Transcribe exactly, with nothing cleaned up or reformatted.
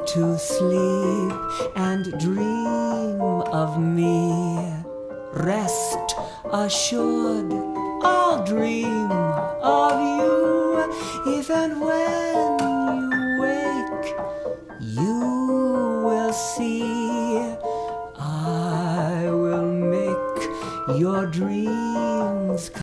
to sleep and dream of me. Rest assured, I'll dream of you. If and when you wake, you will see I will make your dreams come